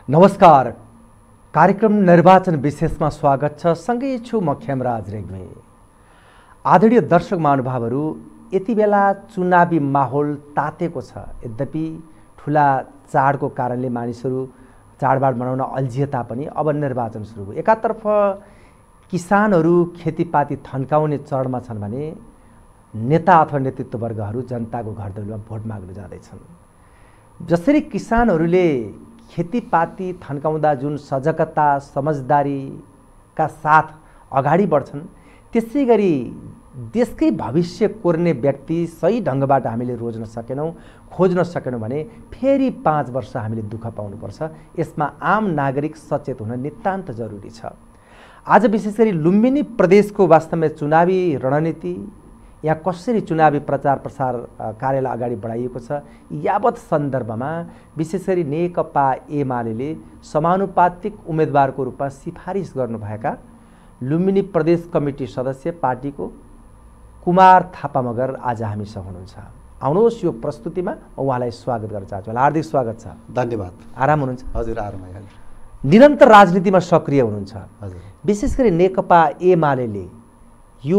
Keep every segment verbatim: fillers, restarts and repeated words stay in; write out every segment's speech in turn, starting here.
नमस्कार, कार्यक्रम निर्वाचन विशेषमा स्वागत छ। सँगै छु म खेमराज रेग्मी। आदरणीय दर्शक महानुभावहरू, यति बेला चुनावी माहौल तातेको छ। यद्यपि ठुला चाडको कारणले मानिसहरू चाडबाड मनाउन अल्झिए तापनि अब निर्वाचन सुरु भयो। एकातर्फ किसानहरू खेतीपाती थन्काउने चरणमा छन् भने नेता अथवा नेतृत्ववर्गहरू जनताको घरदैलोमा भोट माग्न जाँदैछन्। जसरी किसानहरूले खेतीपाती थन्काउँदा जुन सजगता समझदारीका साथ अगाडि बढ्छन्, त्यसै गरी देशकै भविष्य कोर्ने व्यक्ति सही ढङ्गबाट हामीले रोज्न सकेनौँ, खोज्न सकेनौँ भने फेरि पाँच वर्ष हामीले दुःख पाउनुपर्छ। यसमा आम नागरिक सचेत हुन नितान्त जरुरी छ। आज विशेष गरी लुम्बिनी प्रदेशको वास्तवमा चुनावी रणनीति, यहाँ कसरी चुनावी प्रचार प्रसार कार्यलाई अगाडि बढाइएको छ, यावत सन्दर्भमा विशेष गरी नेकपा एमाले समानुपातिक उम्मेदवारको रूपमा सिफारिस गर्नुभएका लुम्बिनी प्रदेश कमिटी सदस्य पार्टीको कुमार थापा मगर आज हामीसँग हुनुहुन्छ। आउनुहोस्, यो प्रस्तुतिमा उहाँलाई स्वागत गर्न चाहन्छु। हार्दिक स्वागत छ। धन्यवाद। आराम हुनुहुन्छ? हजुर, आराम भइहाल्यो। निरन्तर राजनीतिमा सक्रिय हुनुहुन्छ। हजुर। विशेष गरी नेकपा एमाले यो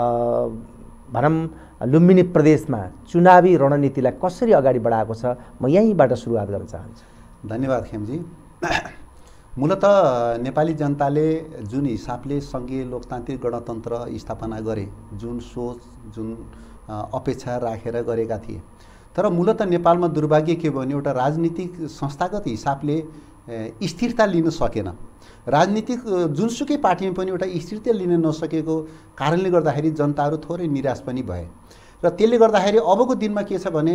भनौँ लुम्बिनी प्रदेशमा चुनावी रणनीतिलाई कसरी अगाडि बढाएको छ, म यहीँबाट सुरुवात गर्न चाहन्छु। धन्यवाद खेमजी। मूलत नेपाली जनताले जुन हिसाबले सङ्घीय लोकतान्त्रिक गणतन्त्र स्थापना गरे, जुन सोच जुन अपेक्षा राखेर गरेका थिए, तर मूलत नेपालमा दुर्भाग्य के भयो भने एउटा राजनीतिक संस्थागत हिसाबले स्थिरता लिन सकेन। राजनीतिक जुनसुकै पार्टीमा पनि एउटा स्थिरता लिन नसकेको कारणले गर्दाखेरि जनताहरू थोरै निराश पनि भए र त्यसले गर्दाखेरि अबको दिनमा के छ भने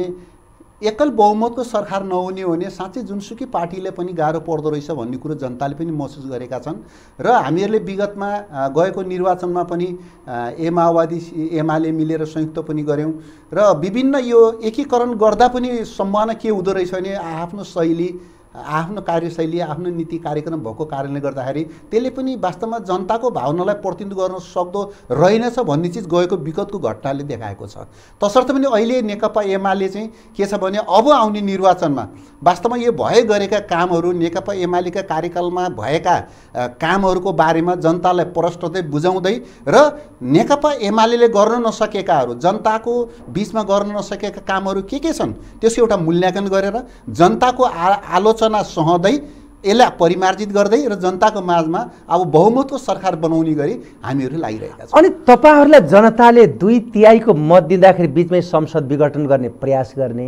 एकल बहुमतको सरकार नहुने हो भने साँच्चै जुनसुकै पार्टीले पनि गाह्रो पर्दो रहेछ भन्ने कुरो जनताले पनि महसुस गरेका छन्। र हामीहरूले विगतमा गएको निर्वाचनमा पनि ए माओवादी एमाले मिलेर संयुक्त पनि गऱ्यौँ र विभिन्न यो एकीकरण गर्दा पनि सम्भावना के हुँदो रहेछ भने आफ्नो शैली, आफ्नो कार्यशैली, आफ्नो नीति कार्यक्रम भएको कारणले गर्दाखेरि त्यसले पनि वास्तवमा जनताको भावनालाई प्रतिनिधित्व गर्न सक्दो रहेनछ भन्ने चिज गएको विगतको घटनाले देखाएको छ। तसर्थ पनि अहिले नेकपा एमाले चाहिँ के छ भने अब आउने निर्वाचनमा वास्तवमा यो भए गरेका कामहरू, नेकपा एमालेका कार्यकालमा भएका कामहरूको बारेमा जनतालाई प्रष्टतै बुझाउँदै र नेकपा एमाले गर्न नसकेकाहरू, जनताको बिचमा गर्न नसकेका कामहरू के के छन् त्यसको एउटा मूल्याङ्कन गरेर जनताको आलोचना सहँदै यसलाई परिमार्जित गर्दै र जनताको माझमा अब बहुमतको सरकार बनाउने गरी हामीहरू लागिरहेका छौँ। अनि तपाईँहरूलाई जनताले दुई तिहाईको मत दिँदाखेरि बिचमै संसद विघटन गर्ने प्रयास गर्ने,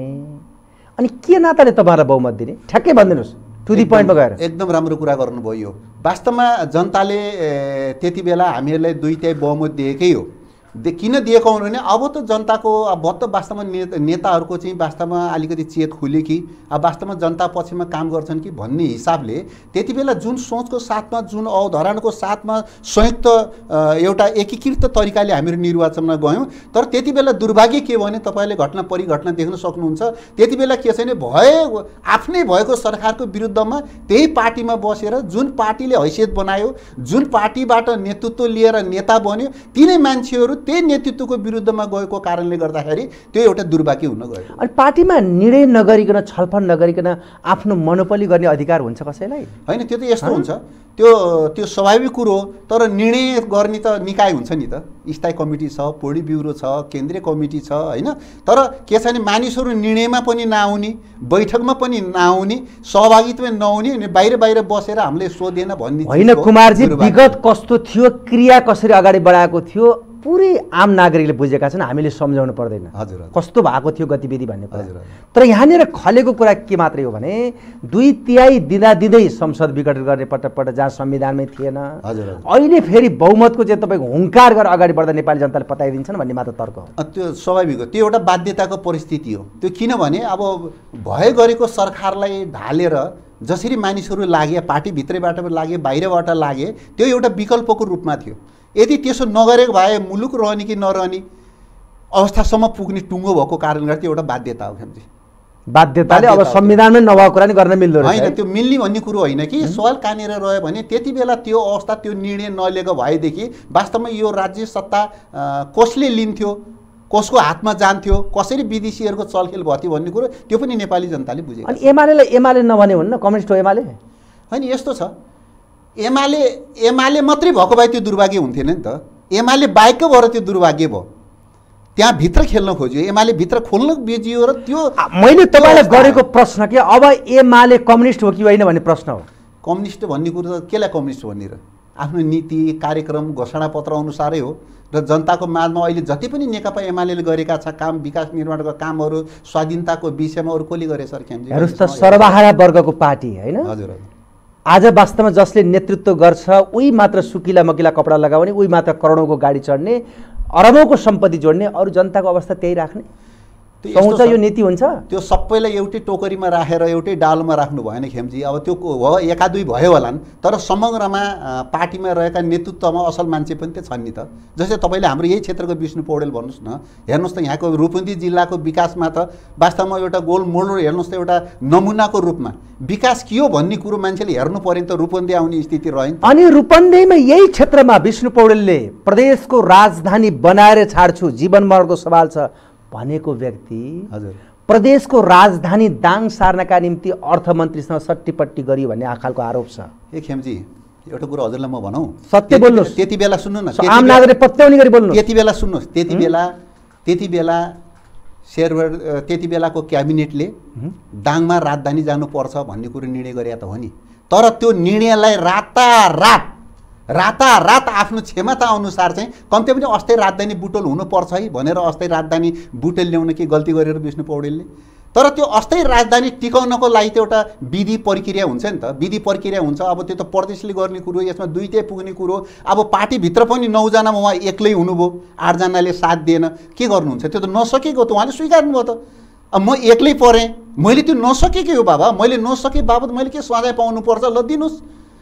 अनि के नाताले तपाईँहरूलाई बहुमत दिने? ठ्याक्कै भनिदिनुहोस्, टु दी पोइन्टमा गएर। एकदम राम्रो कुरा गर्नुभयो। वास्तवमा जनताले त्यति बेला हामीहरूलाई दुई तिहाई बहुमत दिएकै हो। दे किन दिएको भने अब त जनताको अब त वास्तवमा ने नेताहरूको चाहिँ वास्तवमा अलिकति चेत खुल्यो कि अब वास्तवमा जनता पक्षमा काम गर्छन् कि भन्ने हिसाबले त्यति बेला जुन सोचको साथमा, जुन अवधारणाको साथमा संयुक्त एउटा एकीकृत तरिकाले हामीहरू निर्वाचनमा गयौँ। तर त्यति बेला दुर्भाग्य के भने तपाईँले घटना परिघटना देख्न सक्नुहुन्छ। त्यति बेला के छ भने भए आफ्नै भएको सरकारको विरुद्धमा त्यही पार्टीमा बसेर जुन पार्टीले हैसियत बनायो, जुन पार्टीबाट नेतृत्व लिएर नेता बन्यो, तिनै मान्छेहरू त्यही नेतृत्वको विरुद्धमा गएको कारणले गर्दाखेरि त्यो एउटा दुर्भाग्य हुन गयो। अनि पार्टीमा निर्णय नगरिकन, छलफल नगरिकन आफ्नो मनोपली गर्ने अधिकार हुन्छ कसैलाई? होइन, त्यो त यस्तो हुन्छ, त्यो त्यो स्वाभाविक कुरो हो। तर निर्णय गर्ने त निकाय हुन्छ नि त, स्थायी कमिटी छ, पोलिट ब्युरो छ, केन्द्रीय कमिटी छ, होइन। तर के छ भने मानिसहरू निर्णयमा पनि नआउने, बैठकमा पनि नआउने, सहभागितामा नहुने, अनि बाहिर बाहिर बसेर हामीले सोधेन भन्ने होइन। कुमारजी, विगत कस्तो थियो, क्रिया कसरी अगाडि बढाएको थियो, पुरै आम नागरिकले बुझेका छन्, हामीले सम्झाउनु पर्दैन हजुर कस्तो भएको थियो गतिविधि भन्ने कुरा। हजुर। तर यहाँनिर खलेको कुरा के मात्रै हो भने दुई तिहाई दिँदा दिँदै संसद विघटन गर्ने पटक जहाँ संविधानमै थिएन, हजुर, अहिले फेरि बहुमतको चाहिँ तपाईँको हुङ्कार गरेर अगाडि बढ्दा नेपाली जनताले पताइदिन्छन् भन्ने मात्र तर्क हो। त्यो स्वाभाविक हो, त्यो एउटा बाध्यताको परिस्थिति हो त्यो। किनभने अब भए गरेको सरकारलाई ढालेर जसरी मानिसहरू लागे, पार्टीभित्रैबाट लागे, बाहिरबाट लागे, त्यो एउटा विकल्पको रूपमा थियो। यदि त्यसो नगरेको भए मुलुक रहने कि नरहने अवस्थासम्म पुग्ने टुङ्गो भएको कारणले गर्दा त्यो एउटा बाध्यता हो। खेमजी, बाध्यताले अब संविधानमै नभएको कुरा नि गर्न मिल्दैन। होइन, त्यो मिल्ने भन्ने कुरो होइन कि सवाल कहाँनिर रह्यो भने त्यति बेला त्यो अवस्था, त्यो निर्णय नलिएको भएदेखि वास्तवमा यो राज्य सत्ता कसले लिन्थ्यो, कसको हातमा जान्थ्यो, कसरी विदेशीहरूको चलखेल भयो भन्ने कुरो त्यो पनि नेपाली जनताले बुझे। अनि एमालेलाई एमाले नभने हुन्न, कम्युनिस्ट हो एमाले? होइन यस्तो छ, एमाले एमाले मात्रै भएको भए त्यो दुर्भाग्य हुन्थेन नि त। एमाले बाहेकको भएर त्यो दुर्भाग्य भयो। त्यहाँ भित्र खेल्न खोज्यो, एमाले भित्र खोल्न बिजियो र त्यो मैले तपाईँलाई गरेको प्रश्न के अब एमाले कम्युनिस्ट हो कि होइन भन्ने प्रश्न हो। कम्युनिस्ट भन्ने कुरो त केलाई कम्युनिस्ट भन्ने र आफ्नो नीति कार्यक्रम घोषणापत्र अनुसारै हो र जनताको माझमा अहिले जति पनि नेकपा एमाले गरेका छ काम, विकास निर्माणका कामहरू, स्वाधीनताको विषयमा अरू कसले गरे सर क्यामजी? हेर्नुहोस् त, सर्वहारा वर्गको पार्टी होइन। हजुर हजुर। आज वास्तवमा जसले नेतृत्व गर्छ उही मात्र सुकिला मकिला कपडा लगाउने, उही मात्र करोडौँको गाडी चढ्ने, अरबौँको सम्पत्ति जोड्ने, अरू जनताको अवस्था त्यही राख्ने सोच यो नीति हुन्छ। त्यो सबैलाई एउटै टोकरीमा राखेर एउटै डालोमा राख्नु भएन खेमजी। अब त्यो हो एका दुई भयो होला नि, तर समग्रमा पार्टीमा रहेका नेतृत्वमा असल मान्छे पनि त छन् नि त। जस्तै तपाईँले हाम्रो यही क्षेत्रको विष्णु पौडेल भन्नुहोस् न, हेर्नुहोस् त यहाँको रूपन्दी जिल्लाको विकासमा त वास्तवमा एउटा गोल मोड, हेर्नुहोस् त एउटा नमुनाको रूपमा विकास के हो भन्ने कुरो मान्छेले हेर्नु पर्यो नि त। रूपन्दी आउने स्थिति रह्यो अनि रूपन्देहीमा यही क्षेत्रमा विष्णु पौडेलले प्रदेशको राजधानी बनाएर छाड्छु, जीवन मरणको सवाल छ भनेको व्यक्ति हजुर प्रदेशको राजधानी दाङ सार्नका निम्ति अर्थमन्त्रीसँग सट्टीपट्टी गरियो भन्ने खालको आरोप छ। ए खेमजी एउटा कुरो हजुरलाई म भनौँ, सत्य बोल्नुहोस्। त्यति बेला सुन्नु न, आम नागरिक पत्याउने गरी बोल्नु। त्यति बेला सुन्नुहोस्, त्यति बेला त्यति बेला शेरबहादुर त्यति बेलाको क्याबिनेटले दाङमा राजधानी जानुपर्छ भन्ने कुरो निर्णय गरे त हो नि। तर त्यो निर्णयलाई रातारात रातारात आफ्नो क्षमता अनुसार चाहिँ कम्ती पनि अस्थायी राजधानी बुटोल हुनुपर्छ है भनेर अस्थायी राजधानी बुटोल ल्याउन के गल्ती गरेर विष्णु पौडेलले? तर त्यो अस्थायी राजधानी टिकाउनको लागि त एउटा विधि प्रक्रिया हुन्छ नि त, विधि प्रक्रिया हुन्छ। अब त्यो त प्रदेशले गर्ने कुरो, यसमा दुईटै पुग्ने कुरो। अब पार्टीभित्र पनि नौजनामा उहाँ एक्लै हुनुभयो, आठजनाले साथ दिएन, के गर्नुहुन्छ? त्यो त नसकेको त उहाँले स्वीकार्नुभयो त। अब म एक्लै परेँ, मैले त्यो नसकेकै हो बाबा, मैले नसके बाबत मैले के सजाय पाउनुपर्छ ल दिनुहोस्।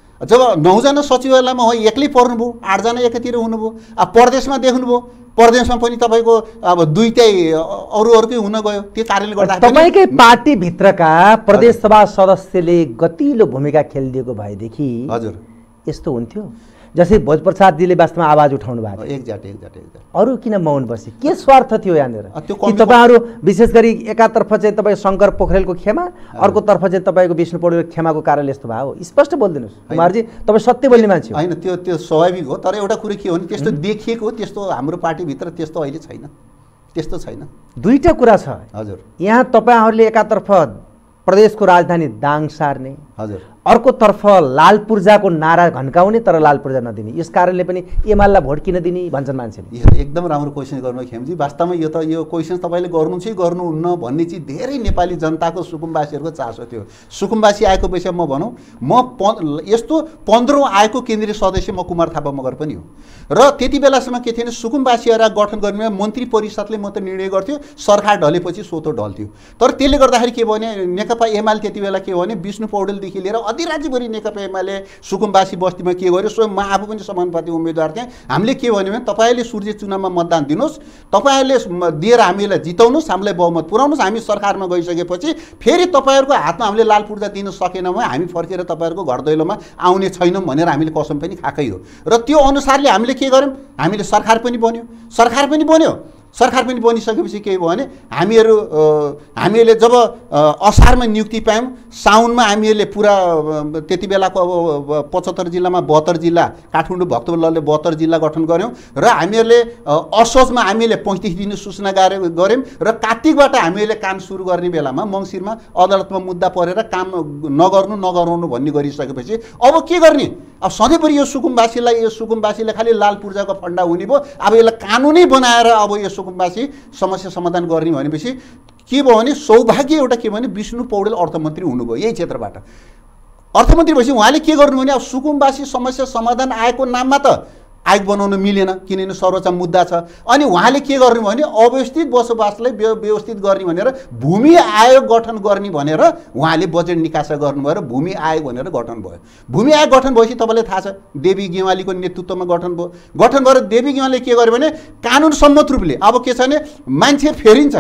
जब नौजना सचिवालयमा हो एक्लै पर्नुभयो, आठजना एकातिर हुनुभयो। अब प्रदेशमा देख्नुभयो, प्रदेशमा पनि तपाईँको अब दुईटै अरू अरूकै हुन गयो। त्यो कारणले गर्दा तपाईँकै पार्टीभित्रका प्रदेश सभा सदस्यले गतिलो भूमिका खेलिदिएको भएदेखि हजुर यस्तो हुन्थ्यो। जस्तै भोजप्रसादजीले वास्तवमा आवाज उठाउनु भएको थियो, एकजाट एकजाट एकजाट अरू किन मौन बसे? के स्वार्थ थियो यहाँनिर? त्यो कि तपाईँहरू विशेष गरी एकातर्फ चाहिँ तपाईँ शङ्कर पोखरेलको खेमा, अर्कोतर्फ चाहिँ तपाईँको विष्णु पौडेलको खेमाको कारणले यस्तो भयो? स्पष्ट बोलिदिनुहोस् कुमारजी, तपाईँ सत्य बोल्ने मान्छे हो। होइन त्यो त्यो स्वाभाविक हो, तर एउटा कुरो के हो भने त्यस्तो देखिएको त्यस्तो हाम्रो पार्टीभित्र त्यस्तो अहिले छैन, त्यस्तो छैन। दुईटा कुरा छ हजुर। यहाँ तपाईँहरूले एकातर्फ प्रदेशको राजधानी दाङ सार्ने, हजुर, अर्कोतर्फ लाल पूर्जाको नारा घन्काउने तर लाल पूर्जा नदिने, यस कारणले पनि एमालेलाई भोट किन दिने भन्छन् मान्छेले। यो एकदम राम्रो क्वेसन गर्नु खेमजी। वास्तवमा यो त यो क्वेसन तपाईँले गर्नु चाहिँ गर्नुहुन्न भन्ने चाहिँ धेरै नेपाली जनताको सुकुम्बासीहरूको चासो थियो। सुकुम्बासी आएको विषयमा म भनौँ, म प यस्तो पन्ध्रौँ आएको केन्द्रीय सदस्य म कुमार थापा मगर पनि हो। र त्यति बेलासम्म के थिएन, सुकुम्बासीहरूलाई गठन गर्ने मन्त्री परिषदले म त निर्णय गर्थ्यो, सरकार ढलेपछि सोतो ढल्थ्यो। तर त्यसले गर्दाखेरि के भने नेकपा एमाले त्यति बेला के भने विष्णु पौडेलदेखि लिएर अधिराज्यभरि नेकपा एमाले सुकुम्बासी बस्तीमा के गर्यो, स्वयं म आफू पनि समानुपाती उम्मेदवार थिएँ। हामीले के भन्यो भने तपाईँले सूर्य चुनावमा मतदान दिनुहोस्, तपाईँहरूले दिएर हामीलाई जिताउनुहोस्, हामीलाई बहुमत पुऱ्याउनुहोस्, हामी सरकारमा गइसकेपछि फेरि तपाईँहरूको हातमा हामीले लाल पूर्जा दिन सकेनौँ भने हामी फर्केर तपाईँहरूको घर दैलोमा आउने छैनौँ भनेर हामीले कसम पनि खाएकै हो। र त्यो अनुसारले हामीले के गर्यौँ, हामीले सरकार पनि बन्यो, सरकार पनि बन्यो सरकार पनि बनिसकेपछि के भयो भने हामीहरू हामीहरूले जब असारमा नियुक्ति पायौँ, साउनमा हामीहरूले पुरा त्यति बेलाको अब पचहत्तर जिल्लामा बहत्तर जिल्ला, काठमाडौँ भक्तवल्लभले बहत्तर जिल्ला गठन गऱ्यौँ र हामीहरूले असोजमा हामीले पैँतिस दिन सूचना गऱ्यौँ गऱ्यौँ र कार्तिकबाट हामीहरूले काम सुरु गर्ने बेलामा मङ्सिरमा अदालतमा मुद्दा परेर काम नगर्नु नगराउनु भन्ने गरिसकेपछि अब के गर्ने? अब सधैँभरि यो सुकुम्बासीलाई यो सुकुम्बासीलाई खालि लाल पूर्जाको फन्डा हुने भयो। अब यसलाई कानुनै बनाएर अब यो सुकुम्बासी समस्या समाधान गर्ने भनेपछि के भयो भने सौभाग्य एउटा के भने विष्णु पौडेल अर्थमन्त्री हुनुभयो यही क्षेत्रबाट। अर्थमन्त्री भएपछि उहाँले के गर्नु भने अब सुकुम्बासी समस्या समाधान आएको नाममा त आयोग बनाउन मिलेन, किनभने सर्वोच्च मुद्दा छ। अनि उहाँले के गर्नु भने अव्यवस्थित बसोबासलाई व्यवस्थित गर्ने भनेर भूमि आयोग गठन गर्ने भनेर उहाँले बजेट निकास गर्नुभयो र भूमि आयोग भनेर गठन भयो। भूमि आयोग गठन भएपछि तपाईँलाई थाहा छ देवी गेवालीको नेतृत्वमा गठन भयो। गठन गरेर देवी गेवालीले के गर्यो भने कानुन सम्मत रूपले अब के छ भने मान्छे फेरिन्छ,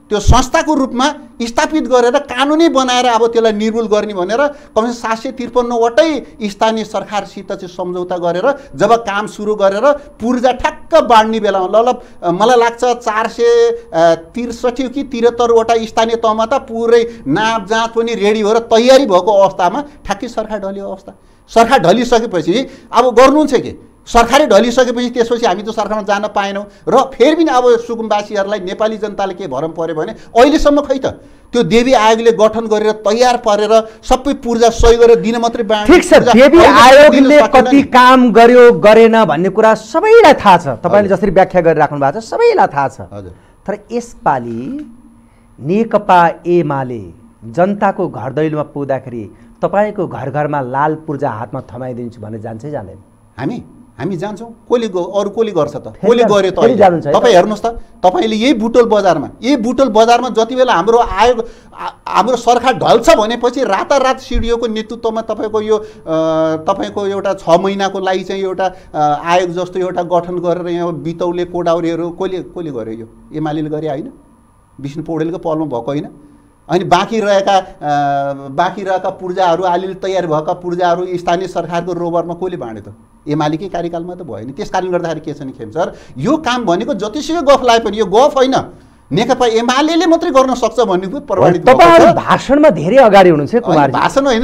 त्यो संस्थाको रूपमा स्थापित गरेर कानुनी बनाएर अब त्यसलाई निर्मूल गर्ने भनेर कमसे सात सय त्रिपन्नवटै स्थानीय सरकारसित चाहिँ सम्झौता गरेर जब काम सुरु गरेर पूर्जा ठ्याक्क बाँड्ने बेलामा ल ल मलाई लाग्छ चार सय त्रिसठी कि त्रिहत्तरवटा स्थानीय तहमा त पुरै नाप जाँच पनि रेडी भएर तयारी भएको अवस्थामा ठ्याक्कै सरकार ढल्यो अवस्था। सरकार ढलिसकेपछि अब गर्नुहुन्छ के? सरकारै ढलिसकेपछि त्यसपछि हामी त सरकारमा जान पाएनौँ र फेरि पनि अब सुकुम्बासीहरूलाई नेपाली जनताले के भरम पर्यो भने अहिलेसम्म खै त त्यो देवी आयोगले गठन गरेर तयार पारेर सबै पूर्जा सही गरेर दिन मात्रै बाँड्यो। ठीक छ, देवी आयोगले कति काम गर्यो गरेन भन्ने कुरा सबैलाई थाहा छ, तपाईँले जसरी व्याख्या गरिराख्नु भएको छ सबैलाई थाहा छ। हजुर। तर यसपालि नेकपा एमाले जनताको घर दैलोमा पुग्दाखेरि तपाईँको घर घरमा लाल पूर्जा हातमा थमाइदिन्छु भने जान्छै जाँदैन? हामी हामी जान्छौँ। कसले अरू कसले गर्छ त? कसले गर्यो त? तपाईँ हेर्नुहोस् त, तपाईँले यही बुटोल बजारमा यही बुटोल बजारमा जति बेला हाम्रो आयोग हाम्रो सरकार ढल्छ भनेपछि रातारात सिडिओको नेतृत्वमा तपाईँको यो तपाईँको एउटा छ महिनाको लागि चाहिँ एउटा आयोग जस्तो एउटा गठन गरेर यहाँ बितौले कोडाउरीहरू कसले कसले गर्यो? यो एमालेले गरे होइन? विष्णु पौडेलको पहलमा भएको होइन? अनि बाँकी रहेका बाँकी रहेका पूर्जाहरू अलिअलि तयार भएका पूर्जाहरू स्थानीय सरकारको रोबरमा कसले बाँड्यो त? एमालेकै कार्यकालमा त भयो नि। त्यस कारणले गर्दाखेरि के छ नि खेम सर, यो काम भनेको जतिसुकै गफ लाए पनि यो गफ होइन, नेकपा एमाले मात्रै गर्न सक्छ भन्ने पनि प्रमाणित भएको छ। तपाईहरु भाषणमा धेरै अगाडि हुनुहुन्छ कुमार। भाषण होइन,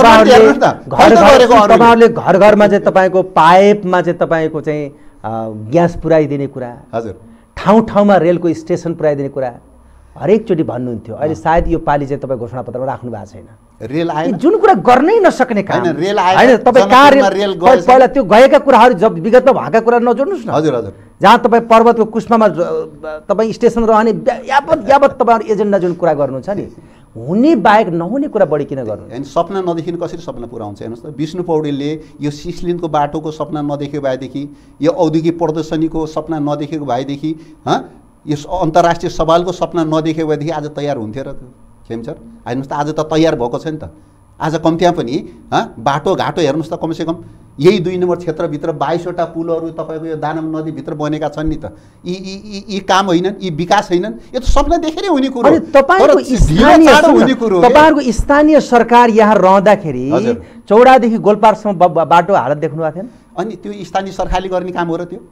तपाईहरुले घर घरमा चाहिँ तपाईको पाइपमा चाहिँ तपाईको चाहिँ ग्यास पुर्याइदिने कुरा, हजुर, ठाउँ ठाउँमा रेलको स्टेसन पुर्याइदिने कुरा हरेकचोटि भन्नुहुन्थ्यो। अहिले सायद यो पालि चाहिँ तपाईँ घोषणापत्रमा राख्नु भएको छैन। रेल आएन, जुन कुरा गर्नै नसक्ने काम हैन। रेल आएन, हैन तपाईँ कहाँ रेल गयो? पहिला त्यो गएका कुराहरू जब विगतमा भएका कुरा नजोड्नुस् न। हजुर हजुर। जहाँ तपाईँ पर्वतको कुस्मामा तपाईँ स्टेसन रहने यावत यावत तपाईँहरू एजेन्डा जुन कुरा गर्नुहुन्छ नि, हुने बाहेक नहुने कुरा बढी किन गर्नु? हैन, सपना नदेखिन कसरी सपना पुरा हुन्छ? हेर्नुहोस् त, विष्णु पौडेलले यो सिसलिनको बाटोको सपना नदेखेको भएदेखि, यो औद्योगिक प्रदर्शनीको सपना नदेखेको भएदेखि, हँ यस अन्तर्राष्ट्रिय सवालको सपना नदेखेको भएदेखि आज तयार हुन्थ्यो र खेम सर? हेर्नुहोस् त, आज त तयार भएको छ नि त। आज कम्तीमा पनि हँ बाटोघाटो हेर्नुहोस् त, कमसेकम यही दुई नम्बर क्षेत्रभित्र बाइसवटा पुलहरू तपाईँको यो दानव नदीभित्र बनेका छन् नि त। यी यी यी काम होइनन्, यी विकास होइनन्, यो त सपना देखेरै हुने कुरो। तपाईँको तपाईँहरूको स्थानीय सरकार यहाँ रहँदाखेरि चौडादेखि गोलपारसम्म बाटो हालत देख्नु भएको थिएन? अनि त्यो स्थानीय सरकारले गर्ने काम हो र त्यो?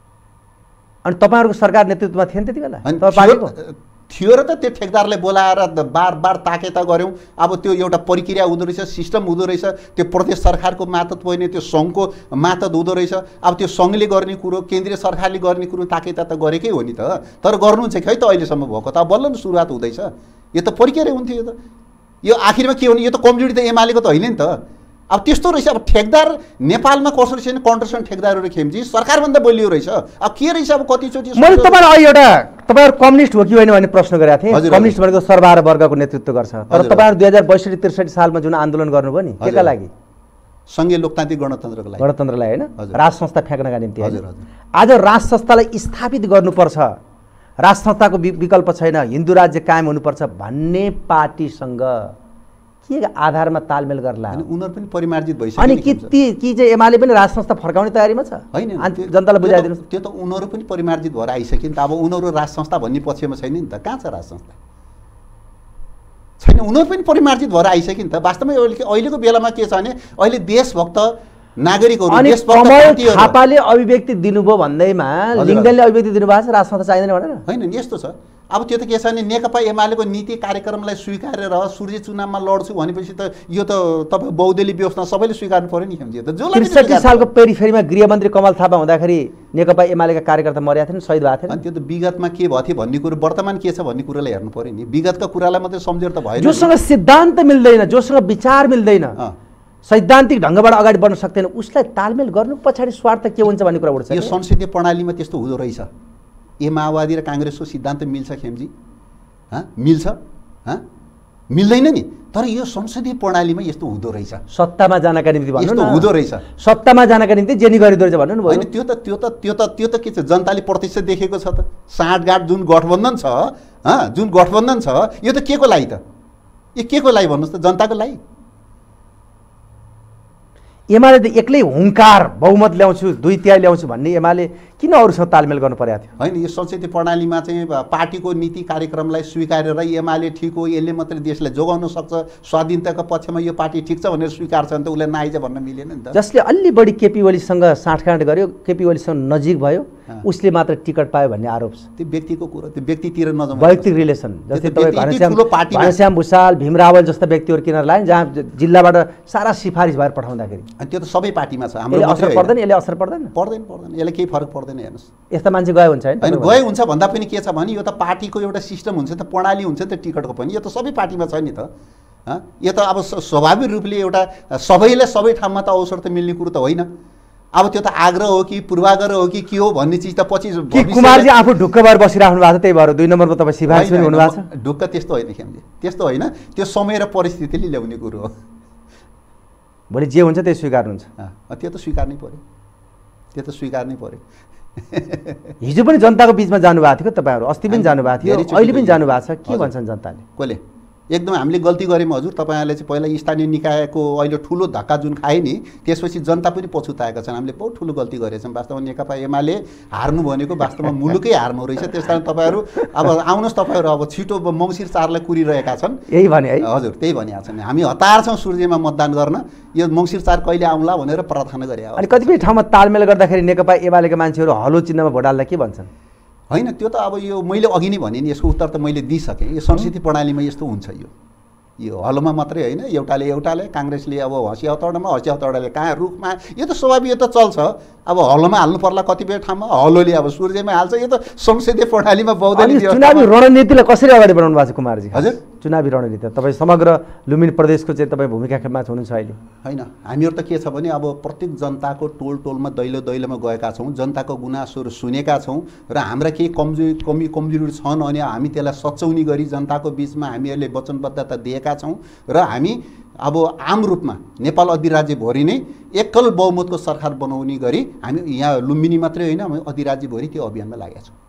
अनि तपाईँहरूको सरकार नेतृत्वमा थिएन त्यति बेला? थियो र त त्यो ठेकदारले बोलाएर बार बार ताकेता गऱ्यौँ। अब त्यो एउटा प्रक्रिया हुँदो रहेछ, सिस्टम हुँदो रहेछ, त्यो प्रदेश सरकारको मातहत होइन, त्यो सङ्घको मातहत हुँदो रहेछ। अब त्यो सङ्घले गर्ने कुरो, केन्द्रीय सरकारले गर्ने कुरो ताकेता त गरेकै हो नि त। तर गर्नुहुन्छ कि है त अहिलेसम्म भएको त? अब बल्ल सुरुवात हुँदैछ। यो त प्रक्रिया हुन्थ्यो। यो त यो आखिरमा के हो नि, यो त कमजोरी त एमालेको त होइन नि त। अब त्यस्तो रहेछ। अब ठेकदार नेपालमा कसरी छैन, कन्ट्रक्सन ठेकदारहरू खेम्ची सरकारभन्दा बलियो रहेछ। अब के रहेछ, अब कतिचोटि मैले तपाईँलाई एउटा तपाईँहरू कम्युनिस्ट हो कि होइन भन्ने प्रश्न गरेको थिएँ। कम्युनिस्ट भनेको सर्वहारा वर्गको नेतृत्व गर्छ। तर तपाईँहरू दुई हजार बैसठी त्रिसठी सालमा जुन आन्दोलन गर्नुभयो नि, केका लागि? सङ्घीय लोकतान्त्रिक गणतन्त्रको लागि। गणतन्त्रलाई होइन, राज संस्था फ्याँक्नका निम्ति। आज राज संस्थालाई स्थापित गर्नुपर्छ, राज संस्थाको विकल्प छैन, हिन्दू राज्य कायम हुनुपर्छ भन्ने पार्टीसँग के आधारमा तालमेल गर्ला? उनीहरू पनि परिमार्जित भइसक्यो। अनि कि कि चाहिँ एमाले पनि राज संस्था फर्काउने तयारीमा छ? होइन, जनतालाई बुझाइदिनुहोस्। त्यो त उनीहरू पनि परिमार्जित भएर आइसक्यो नि त। अब उनीहरू राज संस्था भन्ने पक्षमा छैन नि त। कहाँ छ राज संस्था? छैन, उनीहरू पनि परिमार्जित भएर आइसक्यो नि त। वास्तवमा अहिलेको बेलामा के छ भने अहिले देशभक्त नागरिकहरू, देशभक्त थापाले अभिव्यक्ति दिनुभयो भन्दैमा लिङ्गनले अभिव्यक्ति दिनुभएको छ राज संस्था चाहिँदैन भनेर? होइन, यस्तो छ। अब त्यो त के छ भने नेकपा एमालेको नीति कार्यक्रमलाई स्वीकारेर सूर्य चुनावमा लड्छु भनेपछि त यो त तपाईँ बहुदलीय व्यवस्था सबैले स्वीकार्नु पऱ्यो नि। त्रिसठी सालको पेरिफेरीमा गृहमन्त्री कमल थापा हुँदाखेरि नेकपा एमालेका कार्यकर्ता मरेका थिएन, शहीद भएको थिएन। अनि त्यो त विगतमा के भएको थियो भन्ने कुरो, वर्तमान के छ भन्ने कुरोलाई हेर्नु पऱ्यो नि। विगतका कुरालाई मात्रै सम्झेर त भएन। जोसँग सिद्धान्त मिल्दैन, जोसँग विचार मिल्दैन, सैद्धान्तिक ढङ्गबाट अगाडि बढ्न सक्दैन, उसलाई तालमेल गर्नु पछाडि स्वार्थ के हुन्छ भन्ने कुरा उठ्छ। यो संसदीय प्रणालीमा त्यस्तो हुँदो रहेछ। ए माओवादी र काङ्ग्रेसको सिद्धान्त मिल्छ खेमजी? हँ मिल्छ? हँ मिल्दैन नि। तर यो संसदीय प्रणालीमा यस्तो हुँदो रहेछ। सत्तामा जानका निम्ति भन्नु यस्तो हुँदो रहेछ। सत्तामा जानका निम्ति जेनी गरिदो रहेछ भन्नु न। होइन, त्यो त त्यो त त्यो त त्यो त के छ, जनताले प्रत्यक्ष देखेको छ त। साँठगाँठ जुन गठबन्धन छ, हँ जुन गठबन्धन छ, यो त के को लागि त? यो के को लागि भन्नुहोस् त? जनताको लागि। एमाले त एक्लै हुङ्कार बहुमत ल्याउँछु, दुई तिहाई ल्याउँछु भन्ने एमाले किन अरूसँग तालमेल गर्नु परेको थियो? होइन, यो संसदीय प्रणालीमा चाहिँ पार्टीको नीति कार्यक्रमलाई स्वीकारेर एमाले ठिक हो, यसले मात्रै देशलाई जोगाउन सक्छ, स्वाधीनताको पक्षमा यो पार्टी ठिक छ भनेर स्वीकार्छ भने त उसलाई नआइज भन्न मिलेन नि त। जसले अलि बढी केपी ओलीसँग साँठगाँठ गर्यो, केपी ओलीसँग नजिक भयो, उसले मात्र टिकट पायो भन्ने आरोप छ। त्यो व्यक्तिको कुरो, त्यो व्यक्तितिर नजाउँ, वैयक्तिक रिलेसन। जस्तै तपाईँ घनश्याम भुसाल, भीम रावल जस्ता व्यक्तिहरू किनेर लाए, जहाँ जिल्लाबाट सारा सिफारिस भएर पठाउँदाखेरि। अनि त्यो त सबै पार्टीमा छ। हाम्रो असर पर्दैन, यसले असर पर्दैन पर्दैन पर्दैन यसले केही फरक पर्दैन। हेर्नुहोस्, यस्ता मान्छे गए हुन्छ होइन? होइन, गए हुन्छ भन्दा पनि के छ भने यो त पार्टीको एउटा सिस्टम हुन्छ नि त, प्रणाली हुन्छ नि त टिकटको पनि। यो त सबै पार्टीमा छ नि त। यो त अब स्वाभाविक रूपले एउटा सबैलाई सबै ठाउँमा त अवसर त मिल्ने कुरो त होइन। अब त्यो त आग्रह हो कि पूर्वाग्रह हो कि के हो भन्ने चिज त पछि कुमारजी आफू ढुक्क भएर बसिराख्नु भएको छ, त्यही भएर दुई नम्बरमा तपाईँ सिफारिस पनि हुनुभएको छ। ढुक्क त्यस्तो होइन खेमजी, त्यस्तो होइन, त्यो समय र परिस्थितिले ल्याउने कुरो हो। भोलि जे हुन्छ त्यही स्वीकार्नुहुन्छ? त्यो त स्वीकार्नै पर्यो, त्यो त स्वीकार्नै पर्यो। हिजो पनि जनताको बिचमा जानुभएको थियो तपाईँहरू, अस्ति पनि जानुभएको थियो, अहिले पनि जानुभएको छ। के भन्छन् जनताले? कसले? एकदम हामीले गल्ती गऱ्यौँ हजुर। तपाईँहरूले चाहिँ पहिला स्थानीय निकायको अहिले ठुलो धक्का जुन खाए नि, त्यसपछि जनता पनि पछुताएका छन्। हामीले बहुत ठुलो गल्ती गरेछौँ। वास्तवमा नेकपा एमाले हार्नु भनेको वास्तवमा मुलुकै हार्नु रहेछ। त्यस कारण तपाईँहरू अब आउनुहोस्, तपाईँहरू अब छिटो मङ्सिर चारलाई कुरिरहेका छन्। यही भने है? हजुर, त्यही भनिरहेको छन्। हामी हतार छौँ सूर्यमा मतदान गर्न, यो मङ्सिर चार कहिले आउँला भनेर प्रार्थना गरे। अनि कतिपय ठाउँमा तालमेल गर्दाखेरि नेकपा एमालेका मान्छेहरू हलो चिन्हमा भोट हाल्दा के भन्छन्? होइन, त्यो त अब यो मैले अघि नै भने नि, यसको उत्तर त मैले दिइसकेँ। यो संसदीय प्रणालीमा यस्तो हुन्छ। यो यो हलोमा मात्रै होइन, एउटाले एउटाले, काङ्ग्रेसले अब हँसिया हतौडामा, हँसिया हतौडाले कहाँ रुखमा, यो त स्वाभाविक, यो त चल्छ। अब हलोमा हाल्नु पर्ला कतिपय ठाउँमा, हलोले अब सूर्यमा हाल्छ। यो त संसदीय प्रणालीमा बहुदलीय चुनावी रणनीतिलाई कसरी अगाडि बढाउनु भएको छ कुमारजी? हजुर, चुनावी रणनीति तपाईँ समग्र लुम्बिनी प्रदेशको चाहिँ तपाईँ भूमिका खेलमा हुनुहुन्छ अहिले? होइन, हामीहरू त के छ भने अब प्रत्येक जनताको टोल टोलमा दैलो दैलोमा गएका छौँ, जनताको गुनासोहरू सुनेका छौँ र हाम्रा केही कमजोरी कमी कमजोरी छन् अनि हामी त्यसलाई सच्याउने गरी जनताको बिचमा हामीहरूले वचनबद्धता दिएका छौँ र हामी अब आम रूपमा नेपाल अधिराज्यभरि नै एकल बहुमतको सरकार बनाउने गरी हामी यहाँ लुम्बिनी मात्रै होइन, हामी अधिराज्यभरि त्यो अभियानमा लागेका छौँ।